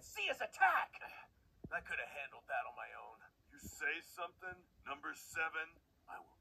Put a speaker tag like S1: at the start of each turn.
S1: see his attack.
S2: I could have handled that on my own. You say something, number 7, I will